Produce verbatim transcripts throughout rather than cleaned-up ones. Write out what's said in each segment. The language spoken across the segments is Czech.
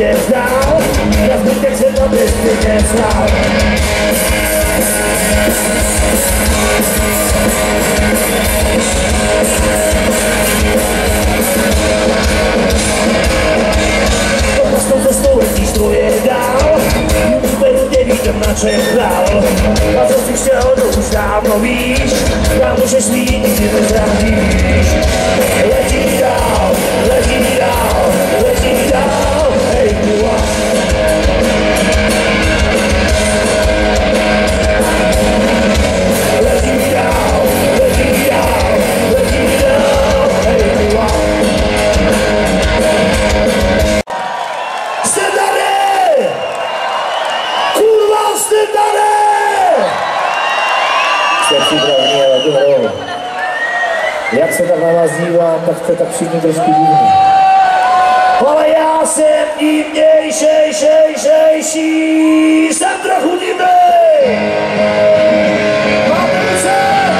tě vzdál, na zbytek světa bys ty nevzdál. Propastou cestou letíš tvoje dál, beru tě vítr na čechrál. A co jsi chtěl, to už dávno víš, já můžeš mít, nikdy nezradíš. Letí dál, letí dál, letí dál, hej kula. Letí dál, letí dál, letí dál, hej kula. Jste tady! Kurva, jste tady! Jste připravení, ale to hrou. Jak se tak na vás dívám, tak jste tak všichni trošku divní. Ale já jsem divnějšejšejšejší, jsem trochu divnej! Máte ruce?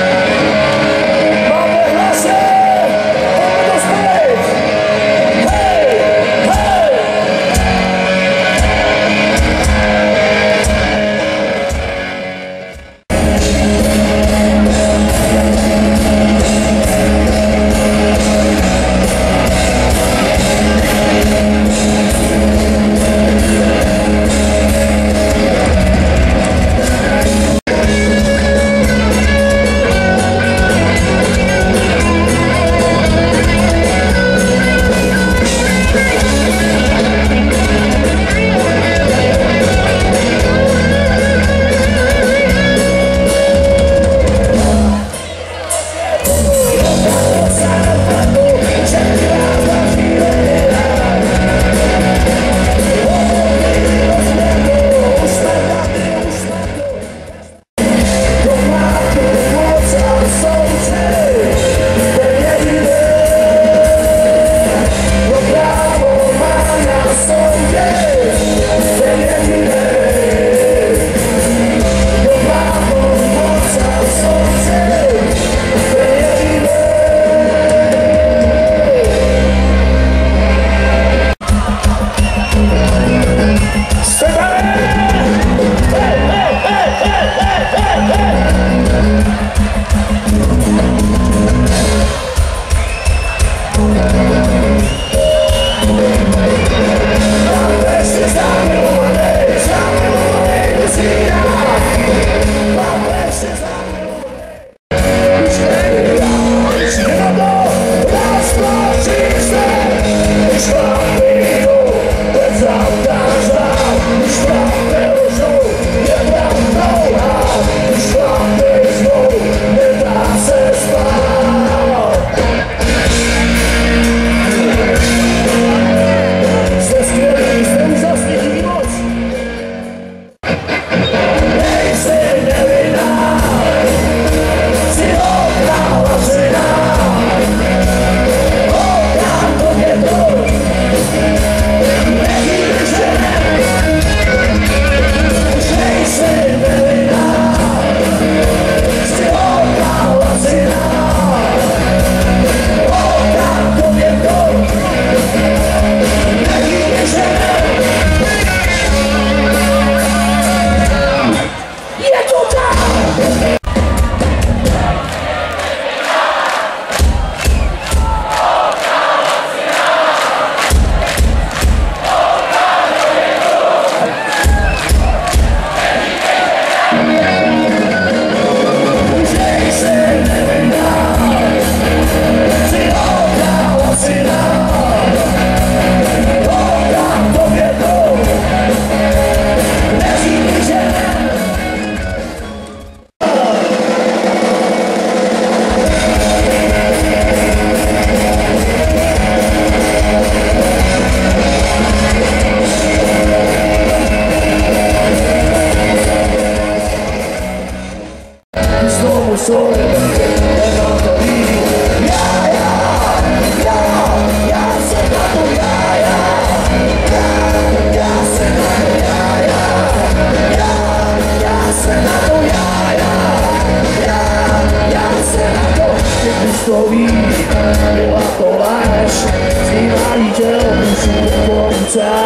Máte hlasy? Pojďme to spět! Hej! Hej!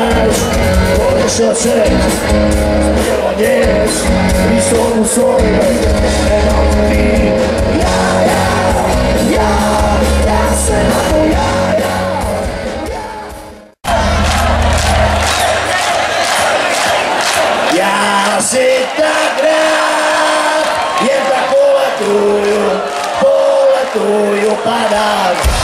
máš, odešel ček, zbylo nic, když tomu svoji, nemám tvý. Já, já, já, já se na to, já, já. Já si tak rád, jen tak poletuju, poletuju padám.